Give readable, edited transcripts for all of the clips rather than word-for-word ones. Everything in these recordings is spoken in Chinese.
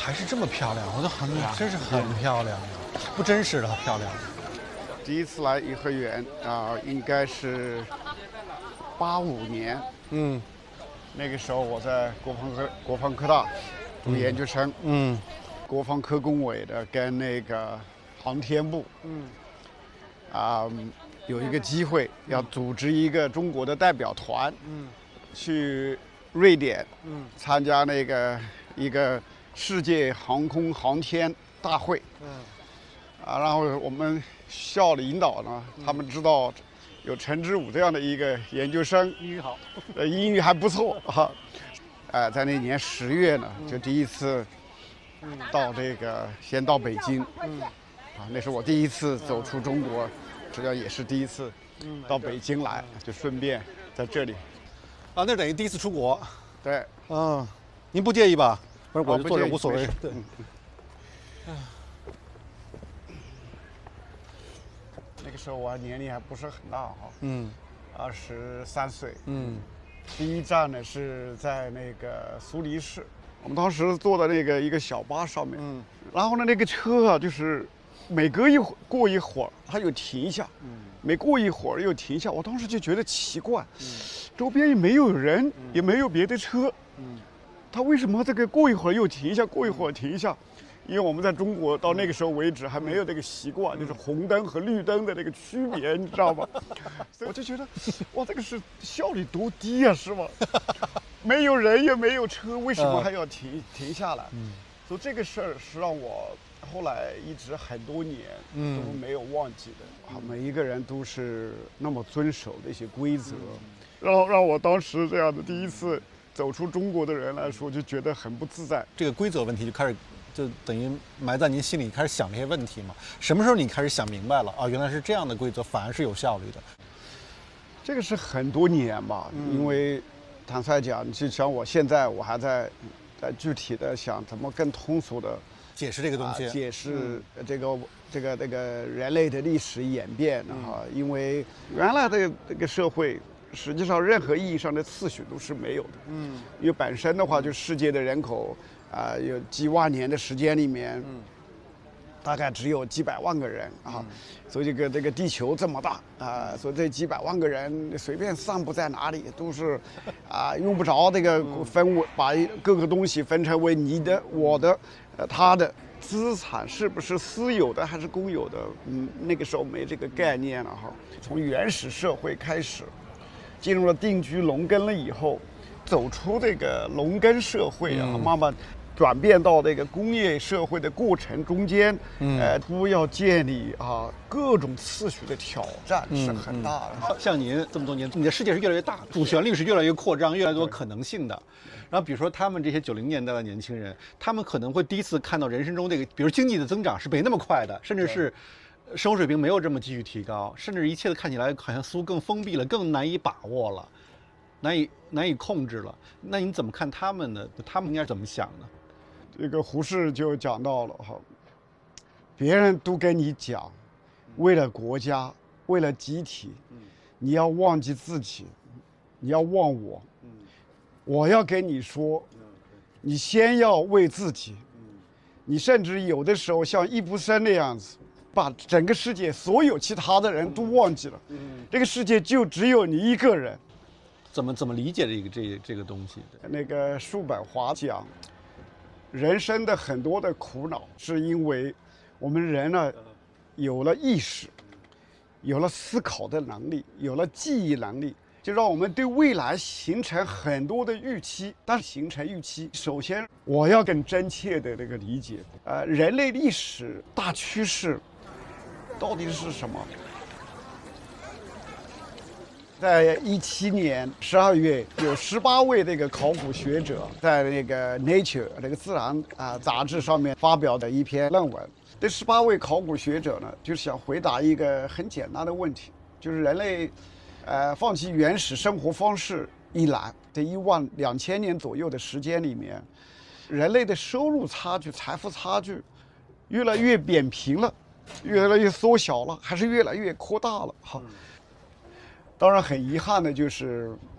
还是这么漂亮，我觉得真是很漂亮，不真实的漂亮。 第一次来颐和园应该是85年，那个时候我在国防科大读研究生，国防科工委的跟那个航天部，有一个机会要组织一个中国的代表团，去瑞典，参加那个一个世界航空航天大会，然后我们校领导呢，他们知道有陈之武这样的一个研究生， 英语好， 英语还不错哈，在那年10月呢，就第一次到先到北京，那是我第一次走出中国，实际上也是第一次到北京来，就顺便在这里。 那等于第一次出国。 对， 您不介意吧？不是，我就坐着无所谓。对。 那个时候我年龄还不是很大哈，23岁。第一站呢是在那个苏黎世，我们当时坐在一个小巴上面，然后呢那个车就是每过一会儿它又停一下，每过一会儿又停下，我当时就觉得奇怪，周边也没有人，也没有别的车，它为什么这个过一会儿又停一下，过一会儿停一下？因为我们在中国到那个时候为止还没有这个习惯，就是红灯和绿灯的这个区别，你知道吗？所以我就觉得，哇，这个是效率多低啊，是吧？没有人也没有车，为什么还要停下来？所以这个事儿是让我后来一直很多年都没有忘记的。每一个人都是那么遵守的一些规则，让我当时这样的第一次走出中国的人来说，就觉得很不自在。 这个规则问题就等于埋在您心里，开始想这些问题嘛？什么时候你开始想明白了原来是这样的规则反而是有效率的？ 这个是很多年吧，因为坦率讲，就像我现在我还在具体的想怎么更通俗的解释这个东西， 解释这个人类的历史演变因为原来的这个社会实际上任何意义上的次序都是没有的，因为本身的话就世界的人口有几万年的时间里面，大概只有几百万个人所以这个地球这么大所以这几百万个人随便散布在哪里都是用不着这个把各个东西分成为你的、我的、他的。资产是不是私有的还是公有的？那个时候没这个概念了从原始社会开始，进入了定居农耕了以后，走出这个农耕社会慢慢转变到这个工业社会的过程中间，都要建立各种次序的挑战是很大的。 像您这么多年，你的世界是越来越大，主旋律是越来越扩张，越来越多可能性的。然后比如说他们这些90年代的年轻人，他们可能会第一次看到人生中这个，比如经济的增长是没那么快的，甚至是生活水平没有这么继续提高，甚至一切的看起来好像似乎更封闭了，更难以把握了，难以控制了。那你怎么看他们呢？他们应该怎么想呢？ 这个胡适就讲到了别人都跟你讲，为了国家，为了集体，你要忘记自己，你要忘我。我要跟你说，你先要为自己。你甚至有的时候像易卜生那样子，把整个世界所有其他的人都忘记了，这个世界就只有你一个人。 怎么理解这个东西？ 那个叔本华讲，人生的很多的苦恼是因为我们人呢有了意识，有了思考的能力，有了记忆能力，就让我们对未来形成很多的预期。但是形成预期，首先我要更真切的这个理解，人类历史大趋势到底是什么？在17年12月，有18位这个考古学者在那个 Nature 这个自然杂志上面发表的一篇论文。这18位考古学者呢，就想回答一个很简单的问题，就是人类放弃原始生活方式以来这12000年左右的时间里面，人类的收入差距、财富差距越来越扁平了，越来越缩小了，还是越来越扩大了？当然很遗憾的就是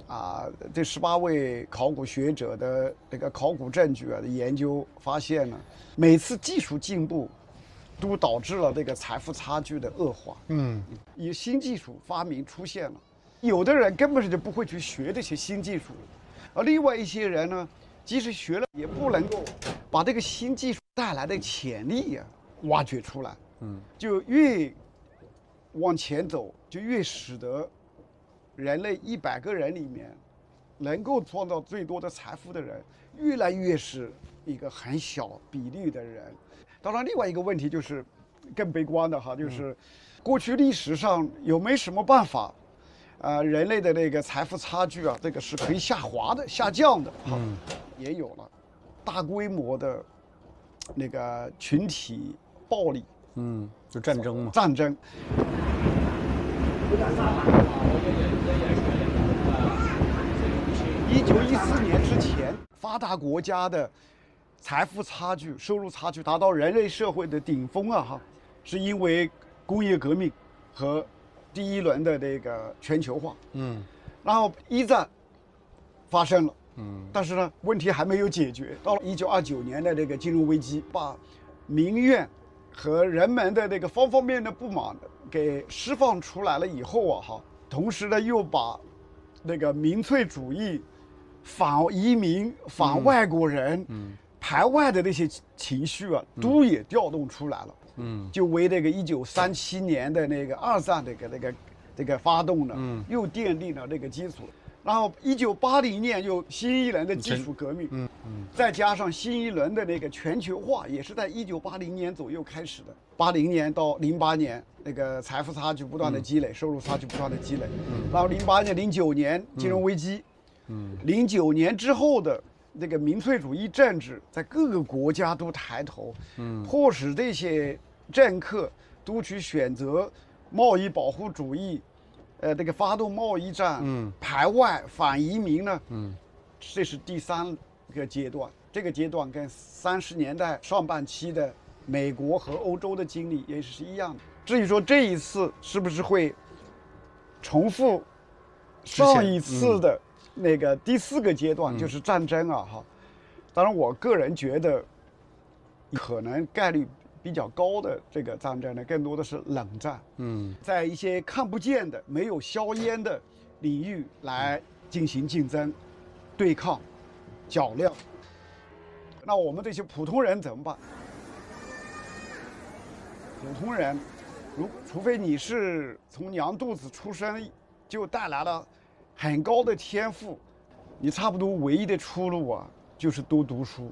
这18位考古学者的这个考古证据的研究发现呢，每次技术进步都导致了这个财富差距的恶化。有新技术发明出现了，有的人根本就不会去学这些新技术，而另外一些人呢，即使学了也不能够把这个新技术带来的潜力挖掘出来。就越往前走，就越使得人类100个人里面能够创造最多的财富的人，越来越是一个很小比例的人。当然，另外一个问题就是更悲观的哈，就是过去历史上有没什么办法，人类的那个财富差距这个是可以下降的哈，也有了大规模的那个群体暴力， 就战争嘛， 战争。1914年之前，发达国家的财富差距、收入差距达到人类社会的顶峰是因为工业革命和第一轮的这个全球化。然后一战发生了，但是呢，问题还没有解决。到了1929年的这个金融危机，把民怨和人们的这个方方面面的不满给释放出来了以后同时呢，又把那个民粹主义、反移民、反外国人、排外的那些情绪都也调动出来了。就为那个1937年的那个二战这个发动呢，又奠定了这个基础。然后1980年又新一轮的技术革命，再加上新一轮的那个全球化，也是在1980年左右开始的。80年到08年，那个财富差距不断的积累，收入差距不断的积累。然后08年、09年金融危机，09年之后的这个民粹主义政治在各个国家都抬头，迫使这些政客都去选择贸易保护主义。这个发动贸易战，排外反移民呢，这是第3个阶段。这个阶段跟30年代上半期的美国和欧洲的经历也是一样的。至于说这一次是不是会重复上一次的那个第4个阶段，就是战争当然，我个人觉得可能概率比较高的这个战争呢，更多的是冷战。在一些看不见的、没有硝烟的领域来进行竞争、对抗、较量。那我们这些普通人怎么办？普通人，除非你是从娘肚子出生就带来了很高的天赋，你差不多唯一的出路就是多读书。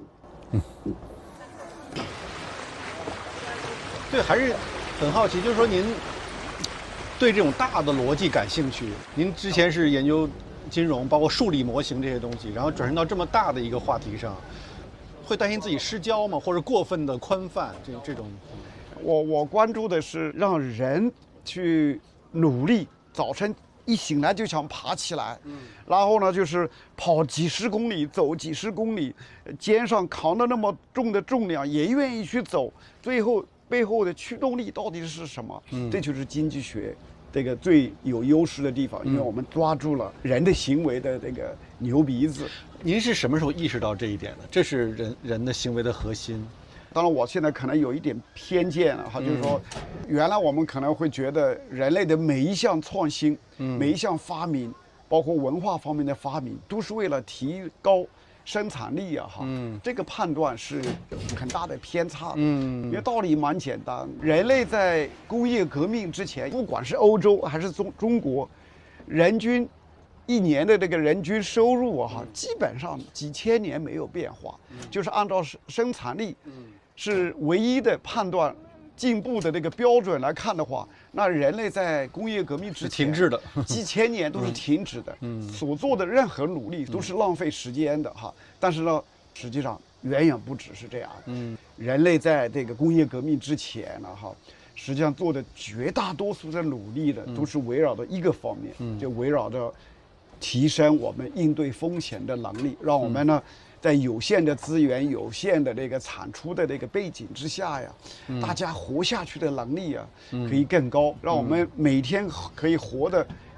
对，还是很好奇，就是说您对这种大的逻辑感兴趣。您之前是研究金融，包括数理模型这些东西，然后转身到这么大的一个话题上，会担心自己失焦吗？或者过分的宽泛这种？ 我关注的是让人去努力，早晨一醒来就想爬起来，然后呢就是跑几十公里，走几十公里，肩上扛着那么重的重量也愿意去走，最后背后的驱动力到底是什么？这就是经济学这个最有优势的地方，因为我们抓住了人的行为的这个牛鼻子。 您是什么时候意识到这一点的？这是人的行为的核心。 当然，我现在可能有一点偏见了就是说，原来我们可能会觉得人类的每一项创新、每一项发明，包括文化方面的发明，都是为了提高生产力这个判断是有很大的偏差的。因为道理蛮简单，人类在工业革命之前，不管是欧洲还是中国，人均1年的这个人均收入基本上几千年没有变化，就是按照生产力是唯一的判断进步的这个标准来看的话，那人类在工业革命之前停滞的， 几千年都是停止的，所做的任何努力都是浪费时间的但是呢，实际上远远不只是这样。人类在这个工业革命之前实际上做的绝大多数的努力的都是围绕着一个方面，就围绕着提升我们应对风险的能力，让我们呢在有限的资源、有限的这个产出的这个背景之下大家活下去的能力可以更高，让我们每天可以活得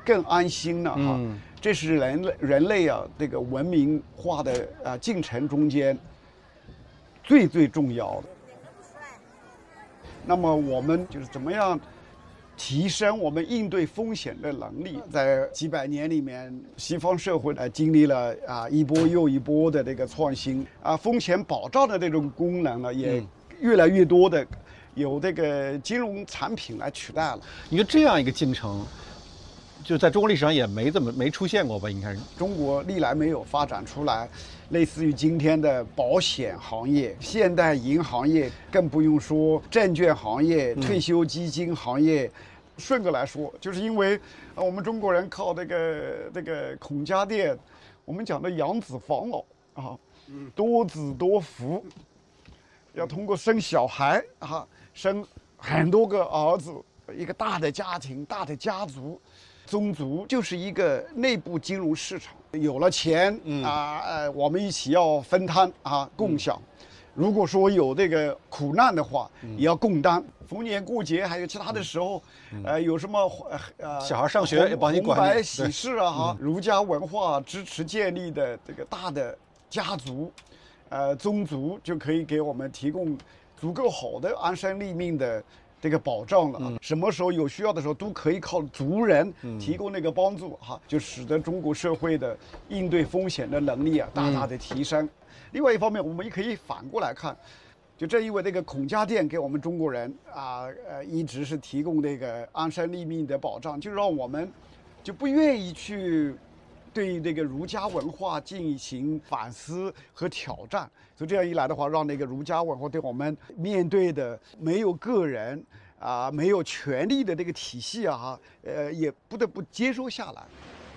更安心了哈。这是人类啊这个文明化的进程中间最重要的。那么我们就是怎么样提升我们应对风险的能力？在几百年里面，西方社会经历了一波又一波的这个创新风险保障的这种功能呢，也越来越多的有这个金融产品来取代了。 你说这样一个进程，就在中国历史上也没出现过吧？应该是中国历来没有发展出来类似于今天的保险行业、现代银行业，更不用说证券行业、退休基金行业。顺着来说，就是因为我们中国人靠这个孔家店，我们讲的养子防老多子多福，要通过生小孩生很多个儿子，一个大的家庭、大的家族。宗族就是一个内部金融市场，有了钱我们一起要分摊共享。如果说有这个苦难的话，也要共担。逢年过节还有其他的时候，有什么小孩上学也帮你管理， 红白喜事儒家文化支持建立的这个大的家族，宗族就可以给我们提供足够好的安身立命的这个保障了。什么时候有需要的时候，都可以靠族人提供那个帮助就使得中国社会的应对风险的能力大大的提升。另外一方面，我们也可以反过来看，就正因为这个孔家店给我们中国人一直是提供这个安身立命的保障，就让我们就不愿意去对这个儒家文化进行反思和挑战。所以这样一来的话，让那个儒家文化对我们面对的没有个人没有权利的这个体系也不得不接收下来。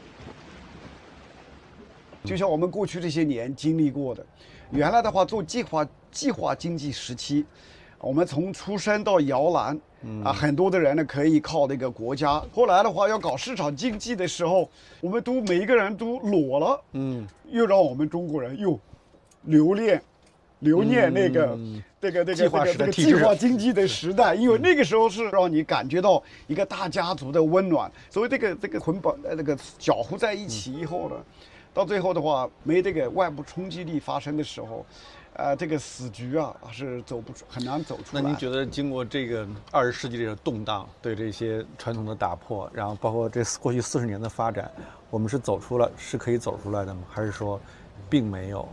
就像我们过去这些年经历过的，原来的话做计划经济时期，我们从出生到摇篮很多的人呢可以靠这个国家。后来的话要搞市场经济的时候，我们每一个人都裸了，又让我们中国人又留念那个计划经济的时代，因为那个时候是让你感觉到一个大家族的温暖，所以这个捆绑搅和在一起以后呢。到最后的话，没这个外部冲击力发生的时候，这个死局是很难走出来。 那您觉得经过这个20世纪这个动荡，对这些传统的打破，然后包括这过去40年的发展，我们是可以走出来的吗？还是说，并没有？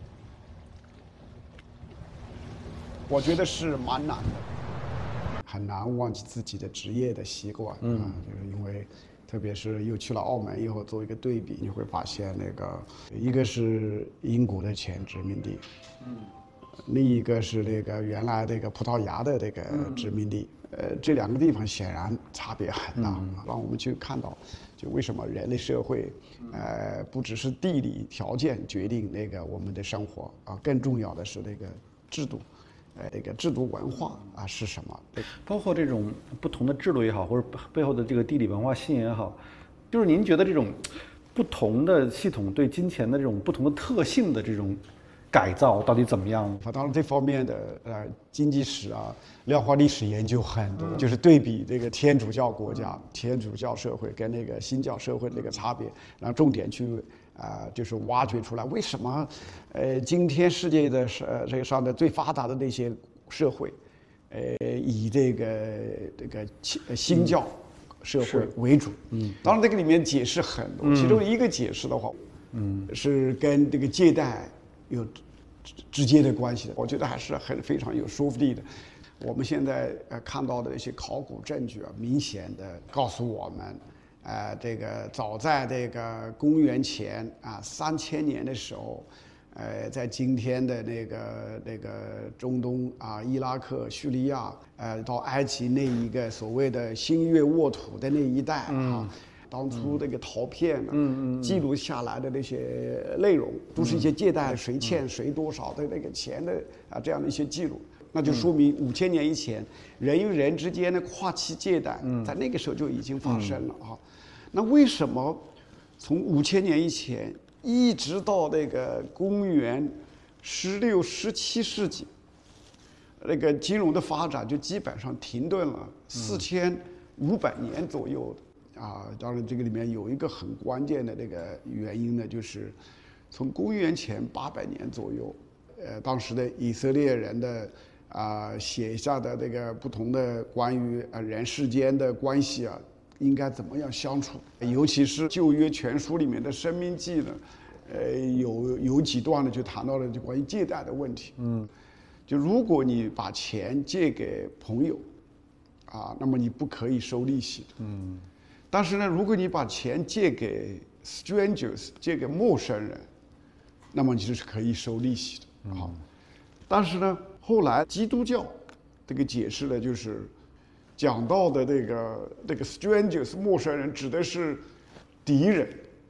我觉得是蛮难的，很难忘记自己的职业的习惯就是因为。特别是又去了澳门以后，做一个对比，你会发现一个是英国的前殖民地，另一个是原来葡萄牙的殖民地，这两个地方显然差别很大，让我们去看到，就为什么人类社会，不只是地理条件决定我们的生活更重要的是制度。制度文化是什么？ 包括这种不同的制度也好，或者背后的这个地理文化性也好，就是您觉得这种不同的系统对金钱的这种不同的特性的这种改造到底怎么样？ 当然，这方面的经济史量化历史研究很多，就是对比天主教国家、天主教社会跟新教社会的差别，然后重点去。就是挖掘出来为什么，今天世界的这个上的最发达的那些社会，以这个新教社会为主。当然这个里面解释很多，其中一个解释的话，是跟借贷有直接的关系的。我觉得还是非常有说服力的。我们现在看到的一些考古证据明显的告诉我们。早在公元前3000年的时候，在今天的中东伊拉克、叙利亚，到埃及那一个所谓的新月沃土的那一带当初陶片记录下来的那些内容，都是一些借贷谁欠谁多少的钱的这样的一些记录。那就说明5000年以前，人与人之间的跨期借贷，在那个时候就已经发生了那为什么从5000年以前一直到公元16、17世纪，金融的发展就基本上停顿了4500年左右？ 当然这个里面有一个很关键的这个原因呢，就是从公元前800年左右，当时的以色列人的写下的这个不同的关于人世间的关系应该怎么样相处，尤其是旧约全书里面的申命记呢，有几段呢就谈到了就关于借贷的问题。就如果你把钱借给朋友，那么你不可以收利息的。但是呢，如果你把钱借给 strangers， 借给陌生人，那么你就是可以收利息的。但是呢，后来基督教这个解释呢，就是讲到的这个 strangers 陌生人指的是敌人。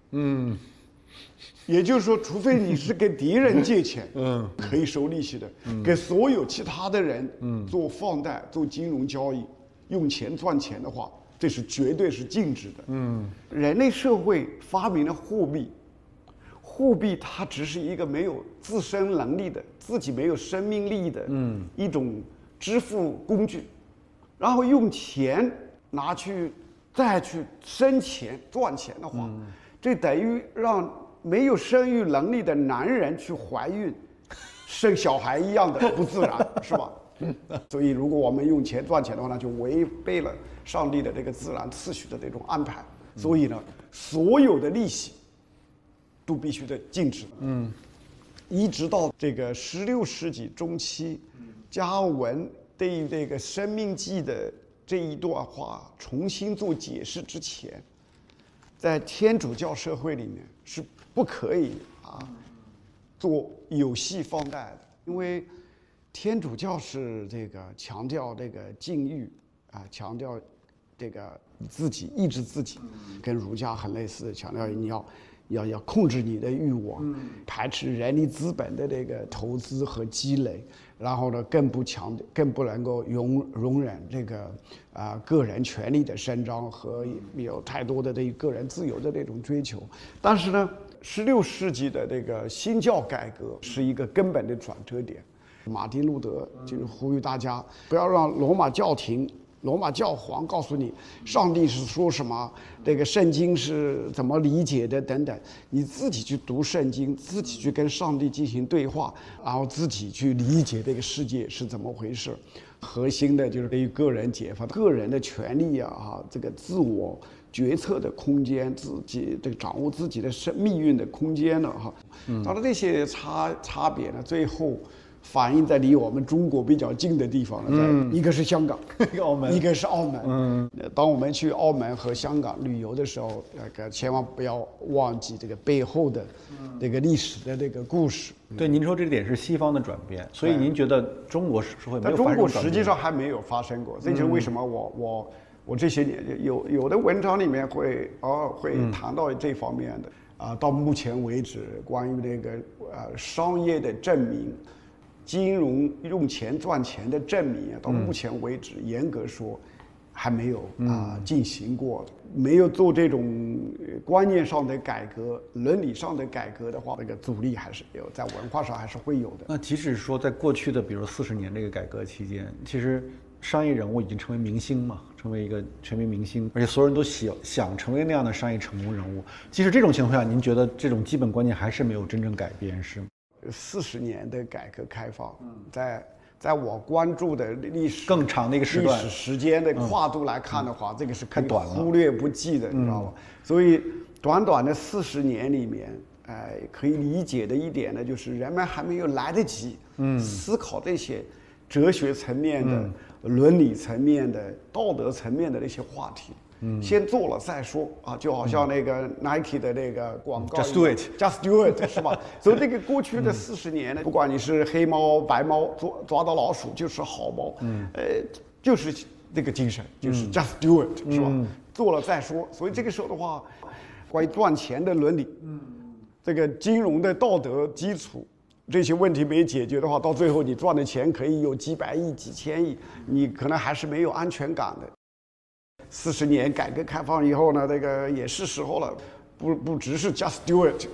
也就是说，除非你是给敌人借钱，可以收利息的。给所有其他的人，做放贷、做金融交易、用钱赚钱的话，这是绝对是禁止的。人类社会发明了货币，货币它只是一个没有自身能力的、自己没有生命力的一种支付工具，然后用钱拿去再去生钱赚钱的话，这等于让没有生育能力的男人去怀孕、生小孩一样的不自然，是吧？所以，如果我们用钱赚钱的话呢，就违背了上帝的这个自然次序的这种安排。所以呢，所有的利息都必须得禁止。一直到这个16世纪中期，加尔文对于这个《生命记》的这一段话重新做解释之前，在天主教社会里面是不可以做有息放贷的，因为天主教是这个强调这个禁欲强调这个自己抑制自己，跟儒家很类似，强调你要控制你的欲望，排斥人力资本的这个投资和积累，然后呢更不能够容忍这个个人权利的伸张和有太多的对个人自由的这种追求。但是呢，16世纪的这个新教改革是一个根本的转折点。马丁路德就是呼吁大家不要让罗马教皇告诉你上帝是说什么，这个圣经是怎么理解的等等，你自己去读圣经，自己去跟上帝进行对话，然后自己去理解这个世界是怎么回事。核心的就是对于个人解放、个人的权利这个自我决策的空间，自己这个掌握自己的命运的空间了当然这些差别呢，最后反映在离我们中国比较近的地方呢，一个是香港，一个是澳门。当我们去澳门和香港旅游的时候，千万不要忘记这个背后的这个历史的这个故事。 对，您说这点是西方的转变，所以您觉得中国社会没有发生转变？ 但中国实际上还没有发生过，这就是为什么我这些年有的文章里面会谈到这方面的到目前为止，关于这个商业的证明。金融用钱赚钱的证明到目前为止，严格说还没有进行过，没有做这种观念上的改革、伦理上的改革的话，这个阻力还是有，在文化上还是会有的。 那即使说在过去的比如40年这个改革期间，其实商业人物已经成为明星嘛，成为一个全民明星，而且所有人都想成为那样的商业成功人物。即使这种情况下，您觉得这种基本观念还是没有真正改变，是吗 ？40年的改革开放，在我关注的历史更长的一个时段、 历史时间的跨度来看的话，这个是可以忽略不计的，你知道吧？所以短短的40年里面，可以理解的一点呢，就是人们还没有来得及思考这些哲学层面的、伦理层面的、道德层面的那些话题。先做了再说就好像那个 Nike 的那个广告 ，Just do it，Just do it， 是吧？所以这个过去的40年呢，不管你是黑猫白猫，抓到老鼠就是好猫，就是这个精神，就是 Just do it，是吧？做了再说。所以这个时候的话，关于赚钱的伦理，这个金融的道德基础。这些问题没解决的话，到最后你赚的钱可以有几百亿、几千亿，你可能还是没有安全感的。40年改革开放以后呢，这个也是时候了，不只是 just do it。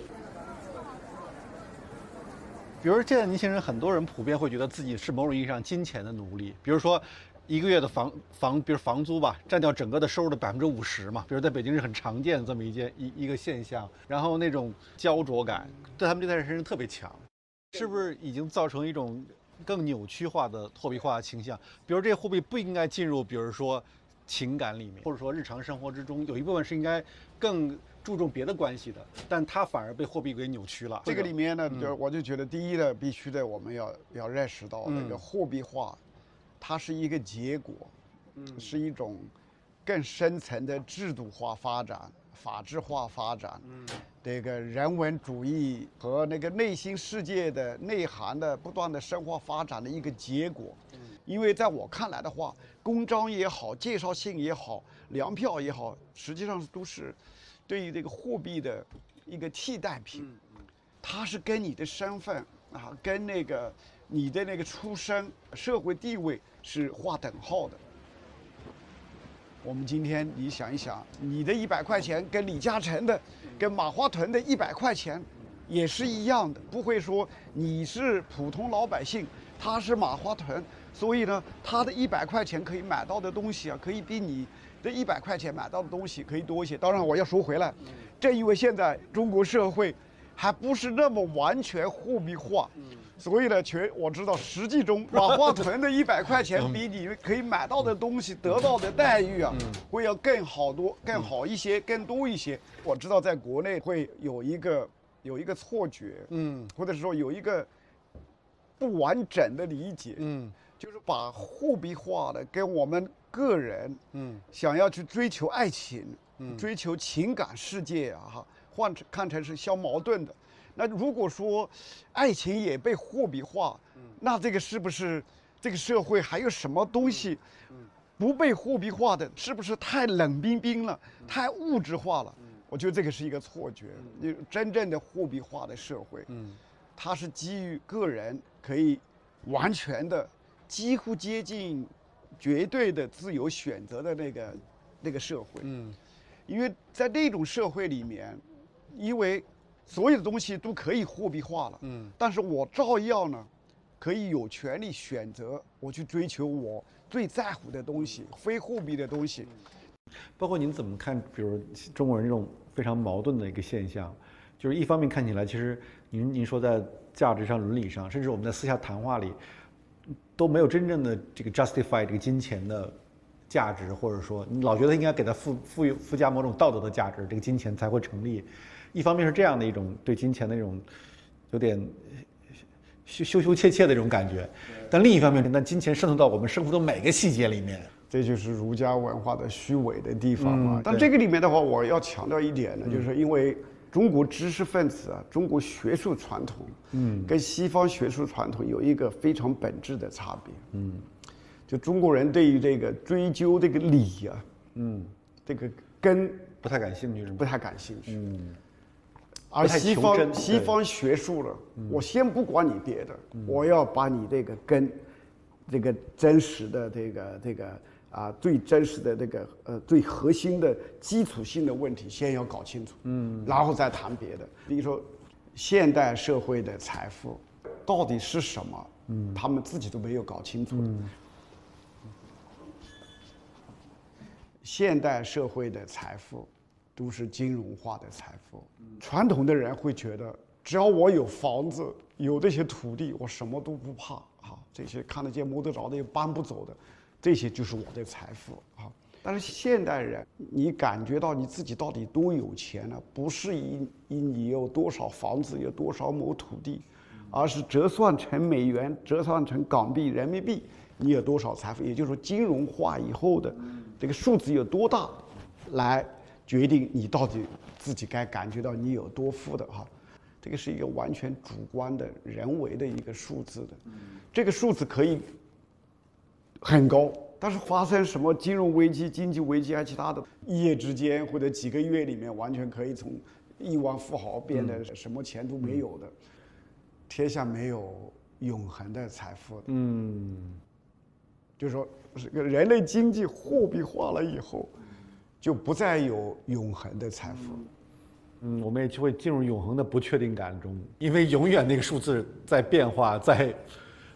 比如现在年轻人，很多人普遍会觉得自己是某种意义上金钱的奴隶。比如说， 一个月的比如房租吧，占掉整个的收入的50%嘛，比如在北京是很常见的这么一个现象。然后那种焦灼感对他们这代人身上特别强，是不是已经造成一种更扭曲化的货币化的倾向？比如这些货币不应该进入，比如说情感里面，或者说日常生活之中，有一部分是应该更注重别的关系的，但它反而被货币给扭曲了。 这个里面呢，我就觉得第一呢，必须的我们要认识到那个货币化，它是一个结果，是一种更深层的制度化发展、法治化发展，这个人文主义和那个内心世界的内涵的不断的深化发展的一个结果。因为在我看来的话，公章也好，介绍信也好，粮票也好，实际上都是对于这个货币的一个替代品，它是跟你的身份啊，跟那个你的那个出身、社会地位是划等号的。我们今天你想一想，你的100块钱跟李嘉诚的、跟马化腾的100块钱也是一样的，不会说你是普通老百姓，他是马化腾，所以呢，他的100块钱可以买到的东西啊，可以比你的100块钱买到的东西可以多一些。当然，我要说回来，正因为现在中国社会还不是那么完全货币化，所以呢，我知道实际中马化腾的100块钱比你可以买到的东西得到的待遇啊，会要更好一些，更多一些。我知道在国内会有一个错觉，或者说有一个不完整的理解，就是把货币化的跟我们个人，想要去追求爱情，追求情感世界啊，看成是相矛盾的。那如果说爱情也被货币化，那这个是不是这个社会还有什么东西不被货币化的？是不是太冷冰冰了，太物质化了？我觉得这个是一个错觉。真正的货币化的社会，它是基于个人可以完全的、几乎接近绝对的自由选择的那个社会。因为在那种社会里面，因为所有的东西都可以货币化了，但是我照样呢，可以有权利选择我去追求我最在乎的东西，非货币的东西。 包括您怎么看，比如中国人这种非常矛盾的一个现象，就是一方面看起来，其实您说在价值上、伦理上，甚至我们在私下谈话里，都没有真正的这个 justify 这个金钱的价值，或者说你老觉得应该给它附加某种道德的价值，这个金钱才会成立。一方面是这样的一种对金钱的一种有点羞怯怯的这种感觉，但另一方面，但金钱渗透到我们生活的每个细节里面。 这就是儒家文化的虚伪的地方嘛。但这个里面的话，我要强调一点呢，就是因为中国知识分子啊，中国学术传统，跟西方学术传统有一个非常本质的差别。就中国人对于这个追究这个理啊，这个根不太感兴趣， 不太感兴趣。而西方学术了，我先不管你别的，我要把你这个根，这个真实的这个最真实的这个最核心的基础性的问题先要搞清楚，然后再谈别的。比如说，现代社会的财富到底是什么？他们自己都没有搞清楚。现代社会的财富都是金融化的财富。传统的人会觉得，只要我有房子，有这些土地，我什么都不怕啊。这些看得见摸得着的也搬不走的，这些就是我的财富啊。但是现代人，你感觉到你自己到底多有钱呢？不是以你有多少房子，有多少亩土地，而是折算成美元、折算成港币、人民币，你有多少财富？也就是说，金融化以后的这个数字有多大，来决定你到底自己该感觉到你有多富的哈。这个是一个完全主观的人为的一个数字的，这个数字可以很高，但是发生什么金融危机、经济危机啊，其他的，一夜之间或者几个月里面，完全可以从亿万富豪变得什么钱都没有的。天下没有永恒的财富的。就是说，人类经济货币化了以后，就不再有永恒的财富。 我们也就会进入永恒的不确定感中，因为永远那个数字在变化，在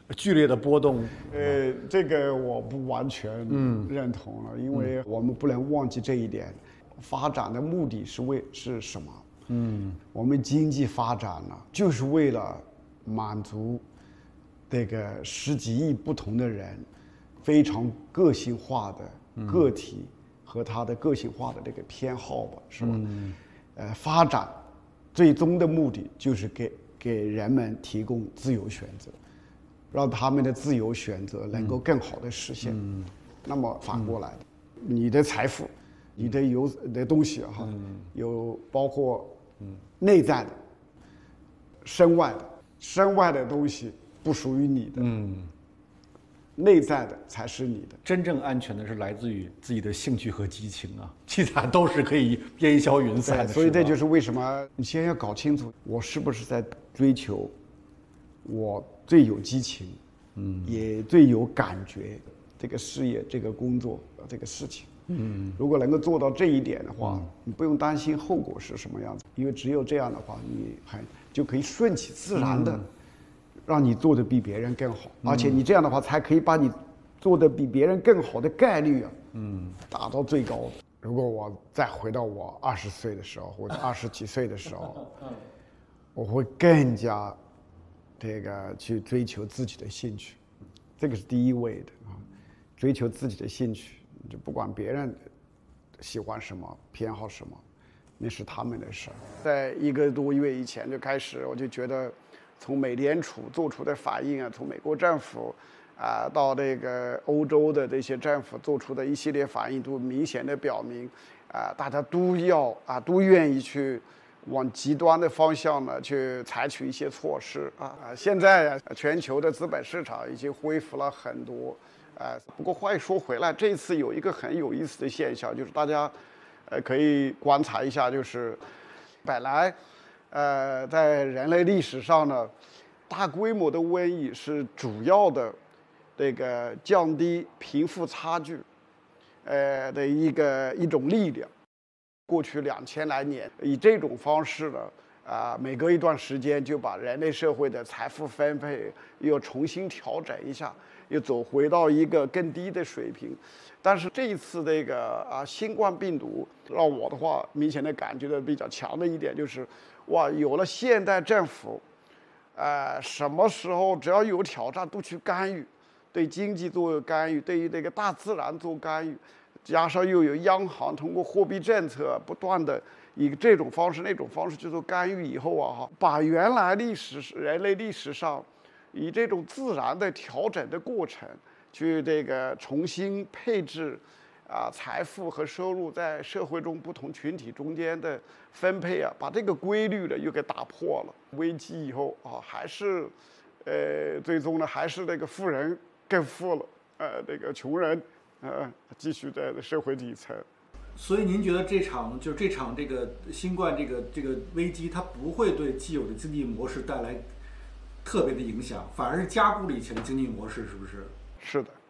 剧烈的波动。 这个我不完全认同了，因为我们不能忘记这一点，发展的目的是什么？我们经济发展呢，就是为了满足这个10几亿不同的人非常个性化的个体和他的个性化的这个偏好吧，是吧？发展最终的目的就是给人们提供自由选择，让他们的自由选择能够更好的实现。那么反过来的，你的财富，你的有的东西哈，有包括内在的、身外的东西不属于你的，内在的才是你的。 真正安全的是来自于自己的兴趣和激情啊，其他都是可以烟消云散的。 所以这就是为什么你先要搞清楚，我是不是在追求我最有激情，也最有感觉这个事业、这个工作、这个事情。如果能够做到这一点的话，你不用担心后果是什么样子，因为只有这样的话，你就可以顺其自然的让你做得比别人更好，而且你这样的话才可以把你做得比别人更好的概率达到最高的。如果我再回到我20岁的时候，或者20几岁的时候，我会更加这个去追求自己的兴趣，这个是第一位的啊，追求自己的兴趣。就不管别人喜欢什么、偏好什么，那是他们的事儿。在1个多月以前就开始，我就觉得，从美联储做出的反应啊，从美国政府到这个欧洲的这些政府做出的一系列反应，都明显的表明，大家都愿意去往极端的方向呢去采取一些措施现在全球的资本市场已经恢复了很多。不过话又说回来，这次有一个很有意思的现象，就是大家可以观察一下，就是本来在人类历史上呢，大规模的瘟疫是主要的这个降低贫富差距的一种力量。过去2000来年，以这种方式呢，每隔一段时间就把人类社会的财富分配又重新调整一下，又走回到一个更低的水平。但是这一次这个新冠病毒让我的话明显的感觉到比较强的一点就是，哇，有了现代政府，什么时候只要有挑战都去干预，对经济做干预，对于这个大自然做干预，加上又有央行通过货币政策不断的以这种方式那种方式去做干预以后把原来人类历史上以这种自然的调整的过程去这个重新配置财富和收入在社会中不同群体中间的分配把这个规律呢又给打破了。危机以后还是最终呢还是这个富人更富了，这个穷人继续在社会底层。 所以您觉得这场这个新冠这个危机，它不会对既有的经济模式带来特别的影响，反而是加固了以前的经济模式，是不是？ 是的。